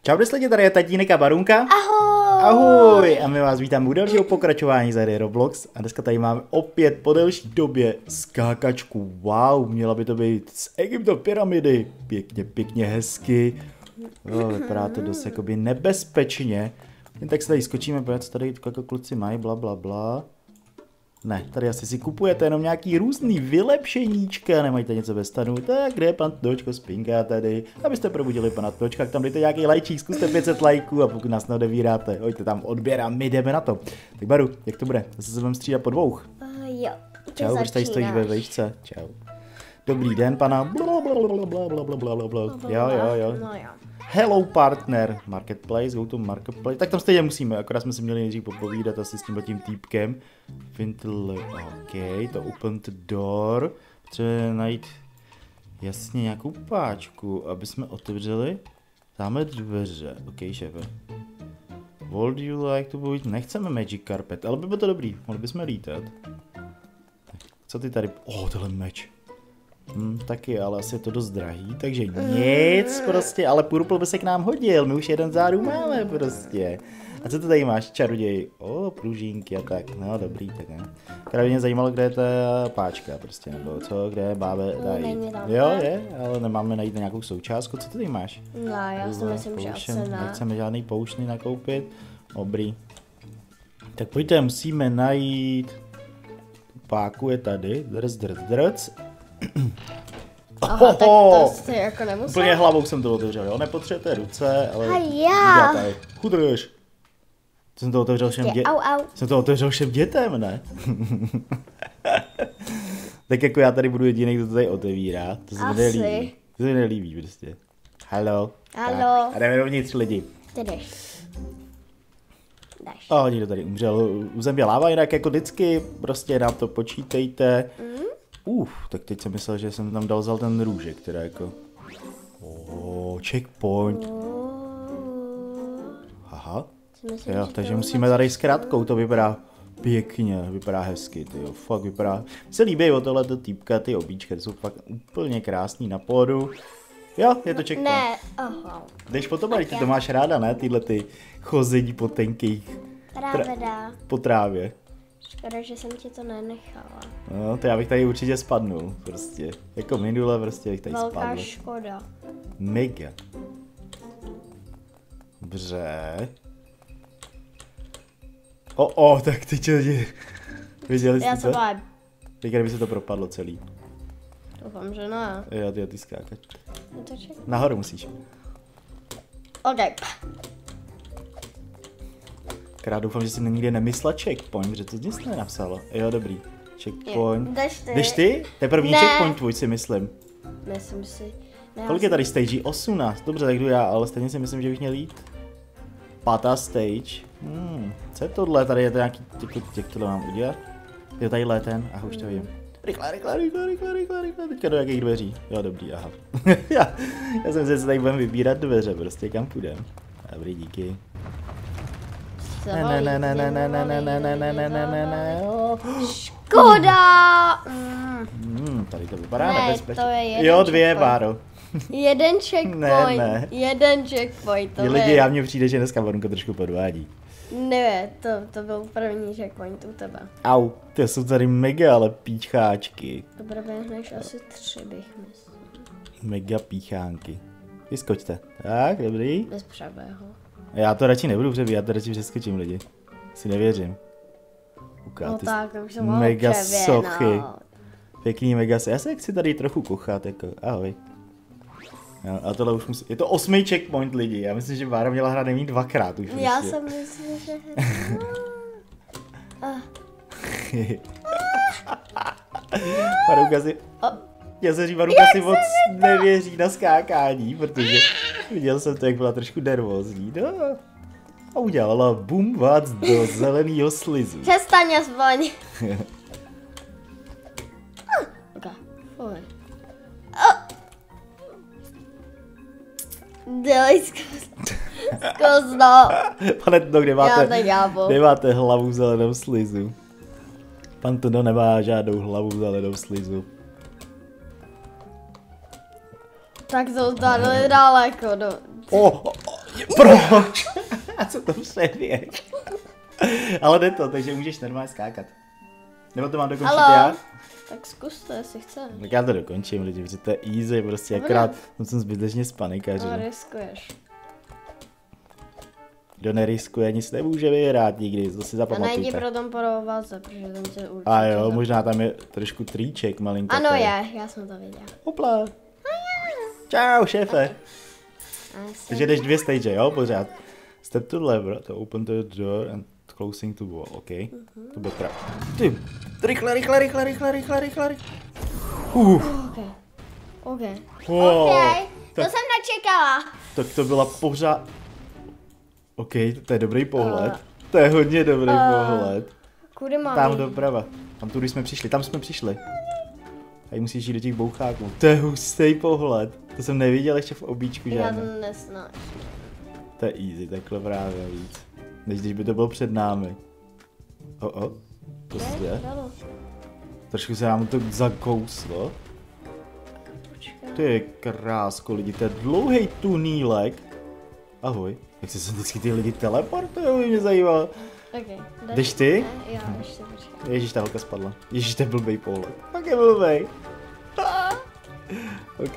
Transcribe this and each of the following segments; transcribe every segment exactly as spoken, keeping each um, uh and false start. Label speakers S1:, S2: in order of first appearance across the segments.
S1: Čau lidi, tady je tatínek a Barunka.
S2: Ahoj!
S1: Ahoj! A my vás vítáme u dalšího pokračování ze hry Roblox. A dneska tady máme opět po delší době skákačku. Wow, měla by to být z Egypto pyramidy. Pěkně, pěkně hezky. O, vypadá to dost jakoby nebezpečně. Jen tak se tady skočíme, protože co tady jako kluci mají, bla bla bla. Ne, tady asi si kupujete jenom nějaký různý vylepšeníčka, nemajíte něco ve stanu, tak kde je pan Točko spinká tady, abyste probudili pana Točka, tak tam dejte nějaký lajčík, zkuste pět set lajků a pokud nás neodevíráte, hoďte tam odběr a my jdeme na to. Tak Baru, jak to bude? Zase se budeme střídat po dvou.
S2: Uh, jo,
S1: čau, proč tady stojíš ve vejšce? Čau. Dobrý den, pana. Blablabla. Jo, jo, jo.
S2: No jo.
S1: Hello partner, marketplace, go to marketplace, tak tam stejně musíme, akorát jsme si měli nejdřív popovídat asi s tímhle tím týpkem. Vintle, ok, to open the door, potřebujeme najít jasně nějakou páčku, aby jsme otevřeli, dáme dveře, ok šéfe. Would you like to být, nechceme magic carpet, ale by bylo to dobrý, mohli bychom lítat. Co ty tady, oh, tohle meč. Hmm, taky, ale asi je to dost drahý, takže nic prostě, ale purple by se k nám hodil, my už jeden záru máme prostě. A co to tady máš, čaroděj? O, pružínky a tak, no dobrý, tak ne. Právě mě zajímalo, kde je ta páčka prostě, nebo co, kde je bábe tady. Jo, je, ale nemáme najít nějakou součástku, co to tady máš?
S2: No, já si myslím, že asi ne.
S1: Nechceme žádný poušny nakoupit, dobrý. Tak pojďte, musíme najít, páku je tady, drc, drc, drc.
S2: Aha, tak to jste jako nemusel.
S1: Úplně hlavou jsem to otevřel, jo, nepotřebujete ruce, ale
S2: a já.
S1: Chudrž. Jsem to otevřel všem dětem. Jsem to otevřel všem dětem, ne? Tak jako já tady budu jediný, kdo to tady otevírá, to se mi nelíbí. To se mi nelíbí prostě. Halo.
S2: Halo.
S1: A jdeme dovnitř lidi.
S2: Ty jdeš. Jdeš.
S1: O, někdo tady umřel, u země láva, jinak jako vždycky, prostě nám to počítejte. Mm. Uf, tak teď jsem myslel, že jsem tam dal zal ten růžek, která jako... Oh, checkpoint. Aha. Myslím, jo, takže musíme tady s krátkou, to vypadá pěkně, vypadá hezky, tyjo, fakt vypadá. Mně se líbí o tohleto týpka, ty obíčka, ty jsou fakt úplně krásný na pódu. Jo, je to checkpoint.
S2: Ne, aha.
S1: Jdeš po tom, ty to máš ráda, ne, tyhle ty chození po tenkých...
S2: Pravda.
S1: Po trávě.
S2: Škoda, že jsem ti to nenechala.
S1: No, to já bych tady určitě spadnul, prostě. Jako minule, prostě bych tady
S2: Velká
S1: spadl.
S2: Velká škoda.
S1: Mega. Dobře. O, o, tak ty čeldi. Viděli jste
S2: já
S1: to?
S2: Já to mám.
S1: Teď kdyby se to propadlo celý.
S2: Doufám, že ne.
S1: Jo, ty, ty skákač.
S2: No to ček.
S1: Nahoru musíš.
S2: OK.
S1: Krát doufám, že jsi nikdy nemyslela checkpoint, že to nic nenapsalo. Jo, dobrý. Checkpoint.
S2: Jdeš ty.
S1: Jdeš ty? To je první ne. Checkpoint tvůj, si myslím.
S2: Myslím si.
S1: Ne, Kolik je tady stage? osmnáct. Dobře, tak jdu já, ale stejně si myslím, že bych měl jít. Pátá stage. Hmm, co je tohle? Tady je to nějaký, jak tohle mám udělat? Je tady ten, aha, už to vím. Rychle, rychle, rychle, rychle, rychle, rychle, teďka do jakých dveří? Jo, dobrý, aha. já, já jsem si, že tady budeme vybírat dveře, prostě kam půjdem. Dobrý, díky. Ne, ne, ne, ne, ne, ne, ne, ne, ne, ne, ne, ne, ne, ne, ne,
S2: Škoda!
S1: Hmm, tady to vypadá
S2: ne,
S1: nebezpečně.
S2: To je jeden
S1: jo, dvě, Báro.
S2: Jeden checkpoint.
S1: Ne, ne.
S2: Jeden checkpoint, to
S1: lidi, já mně přijde, že dneska Barunka trošku podvádí.
S2: Ne, to, to byl první checkpoint u tebe.
S1: Au, ty jsou tady mega, ale píčkáčky.
S2: To proběhneš asi tři, bych myslel.
S1: Mega píchánky. Vyskočte. Tak, dobrý.
S2: Bez přeběhu.
S1: Já to radši nebudu přebíhat, já to radši přeskočím lidi. Si nevěřím. Uká,
S2: no
S1: ty
S2: tak, už jsem
S1: mega sochy. Pěkný mega sochy. Já se chci tady trochu kochat, jako, ahoj. Jo, a tohle už musí, je to osmý checkpoint lidi, já myslím, že Bára měla hrát nejméně dvakrát už.
S2: Já
S1: prostě.
S2: jsem myslím, že...
S1: Barunka si... Já se říct, Barunka si moc nevěří na skákání, protože viděl jsem to, jak byla trošku nervózní, no. A udělala bum vac do zeleného slizu.
S2: Přestaň aspoň. Okay. Dělej zkusno.
S1: Pane Tono, kde máte, kde máte hlavu v zeleném slizu? Pan Tono nemá žádnou hlavu v zeleném slizu.
S2: Tak to tady daleko, no.
S1: Oh, oh, Proč? A co to přeběh? Ale jde to, takže můžeš normálně skákat. Nebo to mám dokončit já?
S2: Tak zkus to, jestli chceš.
S1: Tak já to dokončím, lidi, protože to je easy, prostě akorát jsem zbytečně spanikařil.
S2: No, riskuješ.
S1: Kdo neriskuje, nic nemůže vyhrát nikdy, to si
S2: A
S1: zapamatujte.
S2: najdi pro tom porováze, protože ten tě určitě...
S1: A jo,
S2: zabije.
S1: možná tam je trošku trýček malinko.
S2: Ano je, já jsem to viděl.
S1: Hopla. Čau, šéfe. Takže jdeš dvě stage, jo, pořád. Step to lever, to open the door and closing to wall, ok. Uh-huh. To bude krát. Ty, rychle, rychle, rychle, rychle, rychle, rychle, rychle. Uh.
S2: Ok, ok.
S1: Wow.
S2: Ok, to
S1: Tak,
S2: jsem nečekala.
S1: tak to byla pořád... Ok, to je dobrý pohled. Uh. To je hodně dobrý uh. pohled.
S2: Kudy mám
S1: Tam
S2: jít?
S1: doprava. Tam tudy jsme přišli, tam jsme přišli. Tady musíš jít do těch boucháků. To je hustý pohled. To jsem neviděl ještě v obíčku
S2: Já
S1: žádný.
S2: to nesnáším.
S1: To je easy, takhle právě víc. Než když by to bylo před námi. O, o. To se je. Trošku se nám to zakouslo. To je krásko lidi, to je dlouhý tunílek. Ahoj. Jak se sem vždycky ty lidi teleportují, mě zajímalo.
S2: Okay,
S1: jdeš ty?
S2: Ne, jo, ještě počkej.
S1: Ježíš, ta holka spadla. Ježíš, to je blbej pohled. Tak je blbej. OK.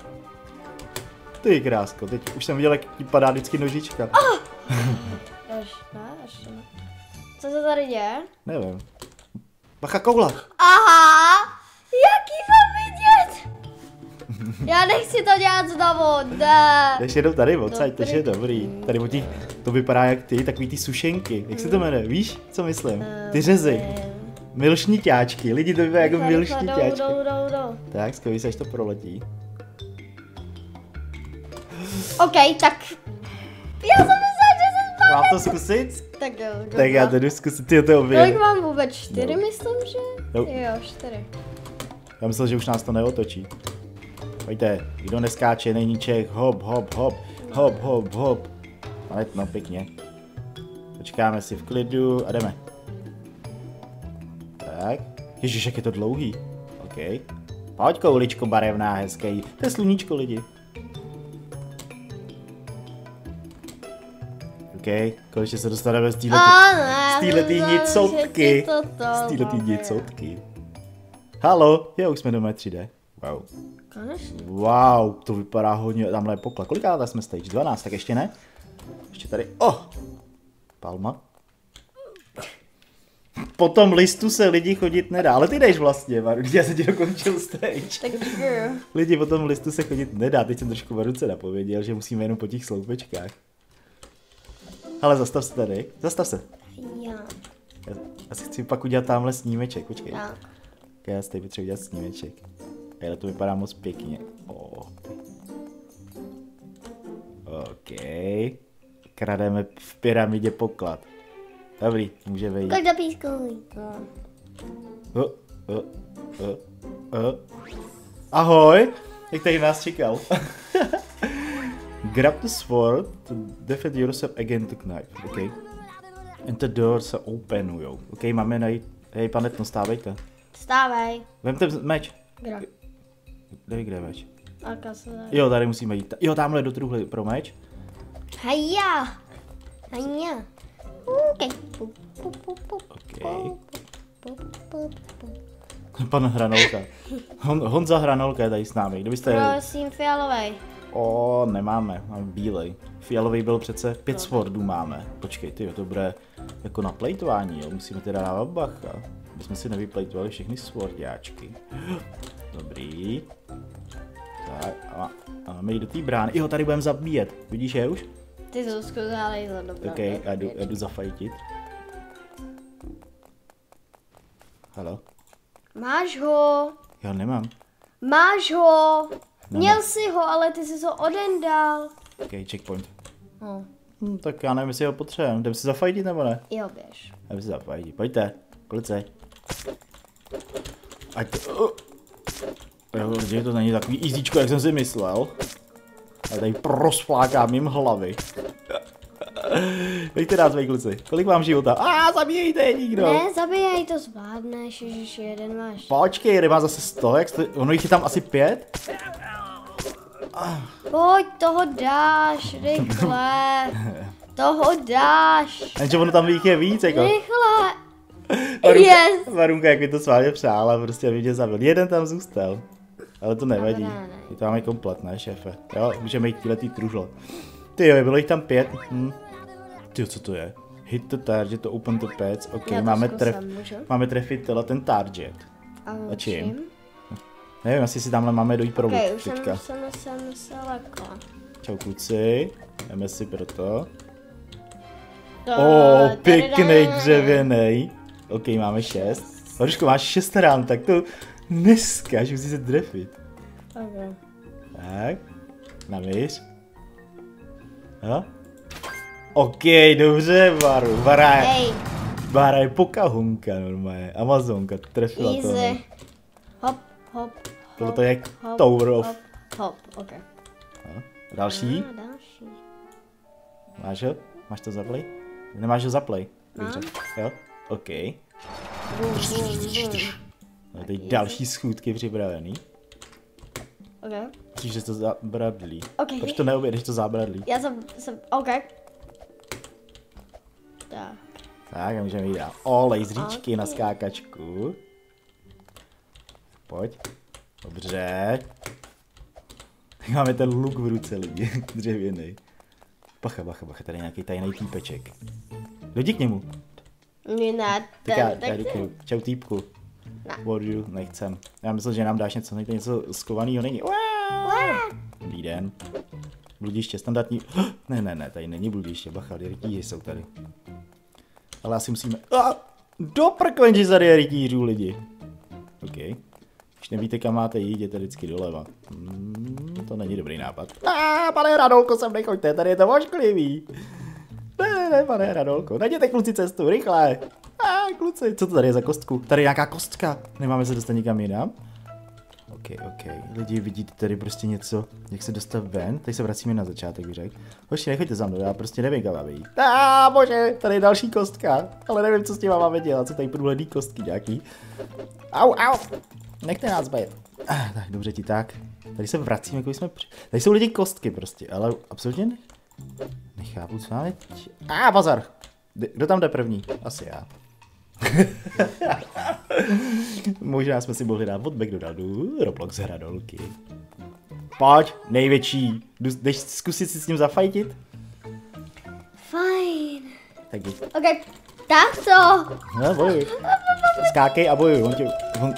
S1: Ty krásko, teď už jsem viděl, jak ti padá vždycky nožička.
S2: Oh! Až, ne, ještě ne. Co se tady děje?
S1: Nevím. Bacha, koula.
S2: Aha! Jaký mám vidět? Já nechci to dělat znovu, ne.
S1: Jdeš jenom tady odsaď, to je dobrý. Tady od těch, to vypadá jak ty, takový ty sušenky. Jak se to jmenuje, víš, co myslím? Ty řezy. Milšniťáčky, lidi to vypadá jako milšniťáčky.
S2: Jdou, jdou, jdou.
S1: Tak, zkoušej se, až to proletí.
S2: OK, tak. Já jsem myslela, že jsem spadla.
S1: Mám to zkusit?
S2: Tak jo,
S1: Tak já to jdu zkusit, ty to obě.
S2: Kolik mám vůbec? Čtyři,
S1: No.
S2: myslím, že?
S1: No.
S2: Jo, čtyři.
S1: Já myslel, že už nás to neotočí. Pojďte, kdo neskáče, není Čech, hop, hop, hop, hop, hop, hop. Ale no, pěkně. Počkáme si v klidu a jdeme. Tak. Ježiš, jak je to dlouhý. OK. Pojď, kouličko barevná, hezký. To je sluníčko, lidi. OK, konečně se dostaneme z této z téhletý nicotky. Z téhletý nicotky. Halo, jo, už jsme doma tři dé. Wow.
S2: Konečně.
S1: Wow, to vypadá hodně, tamhle je poklad. Koliká jsme stage? dvanáct, tak ještě ne? Ještě tady, oh! Palma. Po tom listu se lidi chodit nedá, ale ty jdeš vlastně, Maru, já se ti dokončil stage.
S2: Tak jo.
S1: Lidi po tom listu se chodit nedá, teď jsem trošku Maruce napověděl, že musíme jenom po těch sloupečkách. Ale zastav se tady, zastav se.
S2: Já.
S1: Já, já si chci pak udělat tamhle snímeček, počkej.
S2: Já.
S1: Já si tady potřebuji udělat snímeček. Ale to vypadá moc pěkně. Oh. OK. Krademe v pyramidě poklad. Dobrý, může vejít.
S2: Kolik do písku? No.
S1: Uh, uh, uh, uh. Ahoj, jak tady nás čekal. Grab the sword to defend yourself against the knife. OK. And the doors se openujou. OK, máme najít. Hej, panetno, stávejte.
S2: Stávej.
S1: Vemte meč.
S2: Kdo?
S1: Kde, kde je meč?
S2: Aka se dá.
S1: Jo, tady musíme jít. Jo, tamhle do truhly pro meč.
S2: Hejja. Hejja. OK. Pup, pup, pup, pup,
S1: OK.
S2: pup, pup, pup.
S1: Pan Hranolka. Hon, Honza Hranolka je tady s námi. Kdybyste...
S2: Prosím, fialovej.
S1: O, nemáme, máme bílej. Fialový byl přece, pět swordů máme. Počkej, ty, to bude jako na plejtování, jo, musíme teda dávat bacha. My jsme si nevyplejtovali všechny swordáčky. Dobrý. Tak, a, a máme jít do té brány. Jo, tady budeme zabíjet, vidíš je už?
S2: Ty Zuzku zálej za dobrou.
S1: OK, já jdu, já jdu zafajtit. Halo?
S2: Máš ho.
S1: Já nemám.
S2: Máš ho.
S1: No,
S2: Měl
S1: no.
S2: jsi ho, ale ty jsi ho odendal.
S1: OK, checkpoint.
S2: No.
S1: Hm, tak já nevím, jestli ho potřebujeme. Jdeme si zafajtit nebo ne?
S2: Jo, běž.
S1: Jdeme si zafajtit. Pojďte, klice. Ať to... Jo, že to není takový easyčko, jak jsem si myslel. Já tady prosflákám jim hlavy. Dejte nás, mý kluci. Kolik mám života? A zabíjejte nikdo.
S2: Ne, zabijej, to zvládneš, ježiš, jeden máš.
S1: Počkej, ryba zase sto, jak sto... ono jich je tam asi pět?
S2: Pojď, toho dáš, rychle. Toho dáš.
S1: Takže ono tam jich je víc, jako.
S2: Rychle.
S1: Varunka,
S2: Yes.
S1: Varunka, jak mi to s vámi přála, prostě aby mě zabil. Jeden tam zůstal. Ale to nevadí.
S2: Dobrá, ne.
S1: Je to máme komplet, ne, šéfe? Jo, můžeme jít tyhle tý tružlo. Ty jo, bylo jich tam pět. Hm. Ty co to je? Hit the target, to open the pets. Ok,
S2: Já to
S1: máme,
S2: zkusím,
S1: tref,
S2: můžu?
S1: máme trefit tenhle ten target.
S2: A,
S1: A čím? Nevím, asi si tamhle máme dojít pro
S2: okay,
S1: loot
S2: už jsem,
S1: teďka.
S2: jsem, jsem se lekla.
S1: Čau kluci, jdeme si pro to.
S2: To,
S1: O, pěkný
S2: tadadá.
S1: dřevěnej. Ok, máme šest. Horuško, máš šest rán, tak to dneska, že musí se trefit.
S2: Okay.
S1: Tak, navíř. Jo? Ok, dobře, Varu. Vara je,
S2: Hej,
S1: Vara je Pocahonka normálně. Amazonka, trefila to.
S2: easy. Hop, hop,
S1: Tohle
S2: hop,
S1: to je jak
S2: hop,
S1: Tower of...
S2: hop, hop, ok.
S1: No. Další?
S2: A, další.
S1: Máš ho? Máš to zaplay? Nemáš ho zaplay?
S2: Mám.
S1: Jo? OK.
S2: Bum, bum, bum.
S1: No, teď další schůdky připravený.
S2: Ok.
S1: Myslíš, že to zábradlí.
S2: Ok.
S1: Proč to neobjedeš to zábradlí?
S2: Já jsem, jsem, ok. Tak.
S1: Tak a můžeme jít dál. O, laseříčky
S2: Ok.
S1: na skákačku. Pojď. Dobře. Máme ten luk v ruce lidi, dřevěný. Bacha, bacha, bacha, tady je nějaký tajný týpeček. Jdi k němu.
S2: Mě ne,
S1: Tak já,
S2: ten,
S1: já
S2: tak
S1: jdu k němu. Čau týpku.
S2: Ne.
S1: Borju, nechcem. Já myslel, že nám dáš něco, nejde něco skovanýho, není. Dobrý den. Bludiště, standardní. Ne, ne, ne, tady není bludiště, bacha, rytíři jsou tady. Ale asi musíme... Ah, do prkvenži tady je rytířů, lidi. OK. Když nevíte, kam máte jít, jděte vždycky doleva. Hmm, to není dobrý nápad. A, pane Radolko, sem nechoďte, tady je to ošklivý. Ne, ne, ne, pane Radolko, najděte kluci cestu, rychle. A, kluci, co to tady je za kostku? Tady je nějaká kostka. Nemáme se dostat nikam jinam? OK, OK. Lidi, vidíte tady prostě něco, jak se dostat ven? Tady se vracíme na začátek, bych řekl. Hoši, nechoďte za mnou, já prostě nevím, kam máme jít. A, bože, tady je další kostka. Ale nevím, co s tím máme dělat, co tady průhledný kostky nějaký. Au, au. Nechte nás být. Ah, tak, dobře ti tak. Tady se vracíme, jako jsme... Při... Tady jsou lidi kostky prostě, ale absolutně ne... nechápu, co máme... A, ah, bazar. Kdo tam jde první? Asi já. Možná jsme si mohli dát od McDonaldu, Roblox hradolky. Pojď, největší. Jdeš zkusit si s ním zafajtit?
S2: Fajn.
S1: Tak jdi.
S2: Ok, tak to.
S1: No, bojuj. Skákej a bojuj, on tě... On...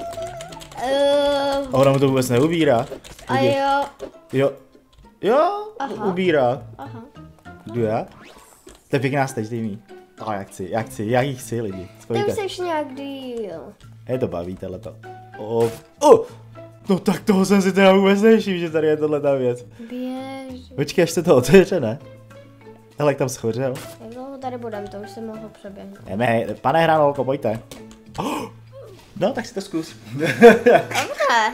S2: Uh,
S1: A ona mu to vůbec neubírá.
S2: a
S1: Jdi.
S2: jo.
S1: Jo. Jo,
S2: Aha.
S1: ubírá.
S2: Aha.
S1: Jdu já? To je pěkná stage, dej mi. A já chci, já chci, já ji chci lidi.
S2: Ty
S1: Spojíte.
S2: už jsi nějak díl.
S1: Je to baví, tohleto. O, o, no tak toho jsem si teda vůbec nevšiml, že tady je tohleta věc.
S2: Běž.
S1: Počkej, až se to otevře, ne? Hele, jak tam schořel.
S2: Jak dlouho tady budem, to už jsem mohl přeběhnout.
S1: Jdeme, pane Hranolko, pojďte. Oh, no, tak si to zkus.
S2: Dobře.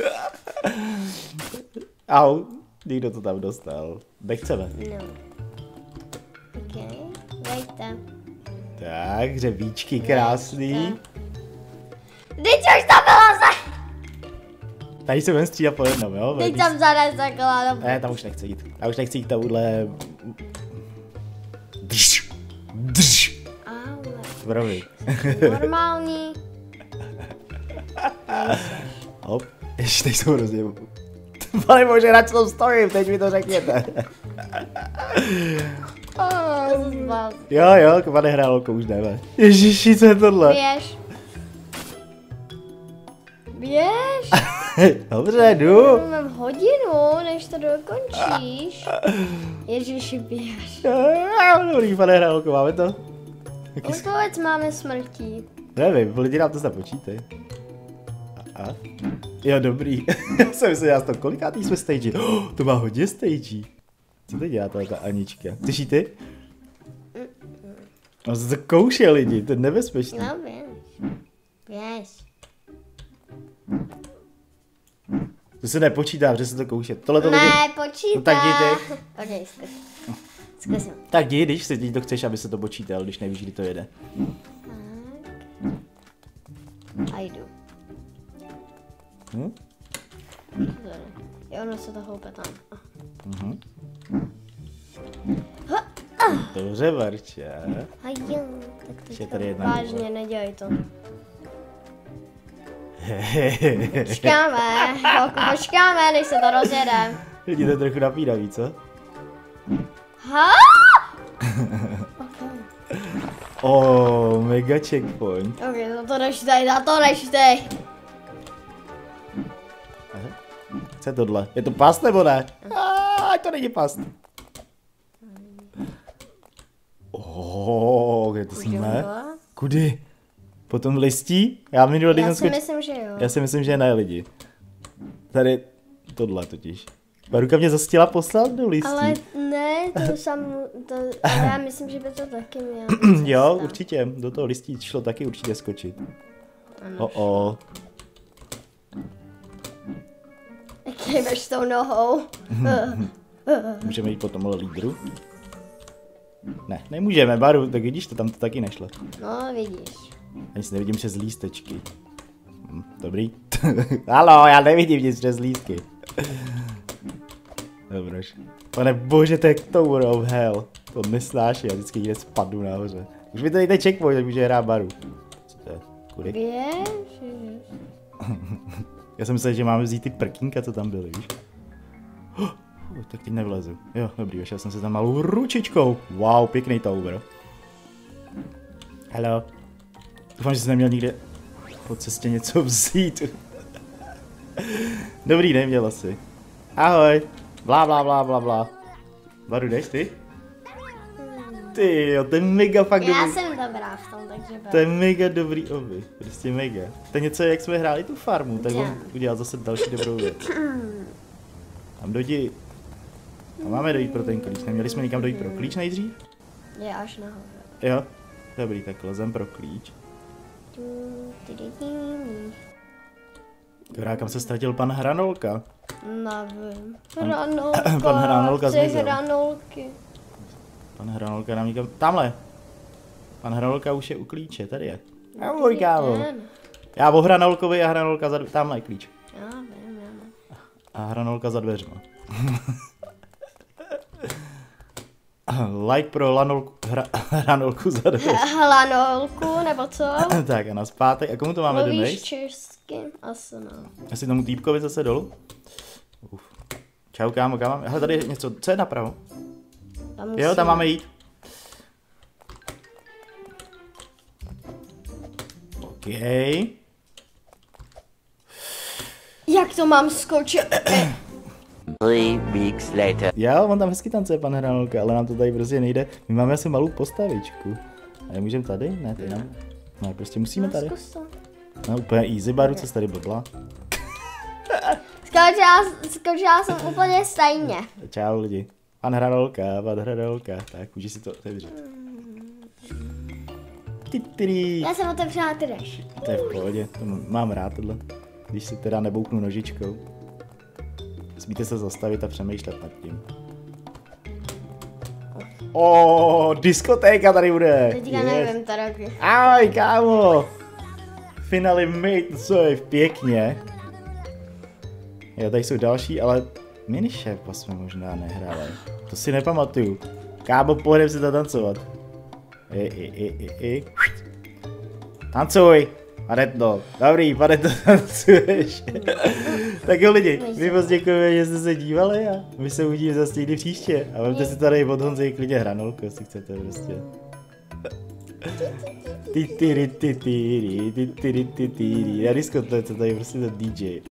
S1: Au, někdo to tam dostal. Nechceme.
S2: No. Ok, vejte.
S1: Tak, hřebíčky krásný.
S2: Teď už tam byla za...
S1: Tady se budeme střídat po jednom, jo?
S2: Teď tam zadaj zakla.
S1: Ne, tam už nechci jít. Já už nechci jít taudle... Drž, drž.
S2: Ale.
S1: Promiň.
S2: Normální.
S1: Hop, ještě teď jsou hrozně... Pane bože, na co tam stojím, teď mi to řekněte.
S2: To se zbal.
S1: Jo, jo, pane Hranolko, už jdeme. Ježiši, co je tohle?
S2: Běž. Běž.
S1: Dobře, jdu.
S2: Mám hodinu, než to dokončíš. Ježiši, běž.
S1: Dobrý, pane Hranolko, máme to? Jaký
S2: Už vůbec máme smrtí.
S1: Nevím, lidi nám to započítej. A, a? Jo, dobrý. Já jsem myslel, já to kolikátý jsme stage. Oh, to má hodně stage. Co teď dělá ta Anička? Slyší ty? No se to kouše lidi, to je nebezpečný.
S2: No, běž. Běž.
S1: To se nepočítá, protože se to kouše. Tohle to lidi...
S2: Ne, počítá.
S1: No tak jdi
S2: Ok, zkus. Zkusím.
S1: Tak jdi, když se to chceš, aby se to počítal, když nevíš, kdy to jede.
S2: A jdu.
S1: Hm?
S2: Jo, Jo, ono se to houpe tam.
S1: Mhm. Dobře, Barča.
S2: A jo, tak
S1: Ještě
S2: to
S1: tady jedna
S2: vážně, nedělej to. Počkáme, chvilku počkáme, než se to rozjede.
S1: Lidi, to je trochu napínavý, co?
S2: Ha?
S1: Oh, mega checkpoint.
S2: Ok, no to nečtej, na to nečtej.
S1: Co je tohle? Je to past nebo ne? Aaaa, to není past. Oh, kde to jsme? Kudy? Po tom listí? Já minulý
S2: Já
S1: den
S2: si
S1: skoč...
S2: myslím, že jo.
S1: Já si myslím, že ne, lidi. Tady tohle totiž. Baruka mě zastila poslat do listí.
S2: Ale ne, to sam, to, ale já myslím, že by to taky mělo.
S1: Jo, určitě. Do toho listí šlo taky určitě skočit.
S2: Ano.
S1: Oh, oh.
S2: Jak jdeš tou nohou.
S1: Můžeme jít po tomhle lídru? Ne, nemůžeme, Baru, tak vidíš, to tam to taky nešlo.
S2: No, vidíš.
S1: Ani si nevidím přes lístečky. Hm, dobrý. Haló, já nevidím nic přes lístky. Dobrož. Pane bože, to je k tomu, no, hell. To nesnáší, já vždycky někde spadnu nahoře. Už mi to dejte checkpoint, tak může hrát Baru. Co to je? Kudy?
S2: Běž.
S1: Já jsem myslel, že máme vzít ty prkínka, co tam byly, víš? Oh, tak teď nevlezu. Jo, dobrý, vešel jsem se tam malou ručičkou. Wow, pěkný tower. Hello. Doufám, že jsi neměl nikde po cestě něco vzít. Dobrý, neměl asi. Ahoj. Blá, blá, blá, blá, blá. Baru, jdeš ty? Ty jo, to je mega fakt
S2: Já
S1: dobrý.
S2: jsem dobrá v tom, takže
S1: To je mega dobrý oby, prostě mega. To je něco, jak jsme hráli tu farmu, tak on udělal zase další dobrou věc. Tam dojdi. A máme dojít pro ten klíč, neměli jsme nikam dojít pro klíč nejdřív?
S2: je až nahoře.
S1: Jo, dobrý, tak lezem pro klíč. Dobrá, kam se ztratil pan Hranolka?
S2: Nevím. Hranolka,
S1: Pan Hranolka
S2: chci
S1: zmizel.
S2: hranolky.
S1: Pan Hranolka nám nikam... Tamhle! Pan Hranolka už je u klíče, tady je. Ahoj, kámo. Já o Hranolkovi a Hranolka za... Tamhle je klíč.
S2: Já vím, já vím.
S1: A Hranolka za dveřma. Like pro lanolku, hra, Hranolku za dveřma.
S2: Hlanolku, nebo co?
S1: Tak a na zpátek. A komu to máme
S2: Mluvíš
S1: donést?
S2: česky? Asi ne.
S1: Asi tomu týpkovi zase dolů? Uf. Čau, kámo, kam mám? Hele, tady je něco. Co je napravo?
S2: Tam
S1: Jo,
S2: musíme.
S1: tam máme jít. OK.
S2: Jak to mám skočit?
S3: Three weeks later.
S1: Jo, on tam hezky tancuje, pan Hranolka, ale nám to tady prostě nejde. My máme asi malou postavičku. A nemůžeme tady? Ne, tady nám. Ne, prostě musíme tady.
S2: Zkus to.
S1: No, úplně easy, Baru, co jsi tady blbla.
S2: Skočila, skočila jsem úplně stejně.
S1: Čau lidi. Pan Hranolka, pan Hranolka. Tak, můžeš si to otevřít. Titiri.
S2: Já jsem otevřela ty deš.
S1: To je v pohodě, to mám rád tohle. Když si teda nebouknu nožičkou. Smíte se zastavit a přemýšlet nad tím. O, diskotéka tady bude.
S2: Teďka nevím, teda.
S1: Ahoj, kámo. Finally made, co je pěkně. Jo, tady jsou další, ale minišéfa jsme možná nehráli. To si nepamatuju. Kámo, pojedeme si to tancovat. I, i, i, i, i. Tancuj! Paretno, dobrý, Paretno, tancuješ. Tak jo lidi, my moc děkujeme, že jste se dívali a my se uvidíme zase někdy příště. A vemte si tady od Honzy klidně hranolku, jestli chcete prostě. Titiri, titiri, titiri, titiri. Já diskotece, tady prostě ten D J.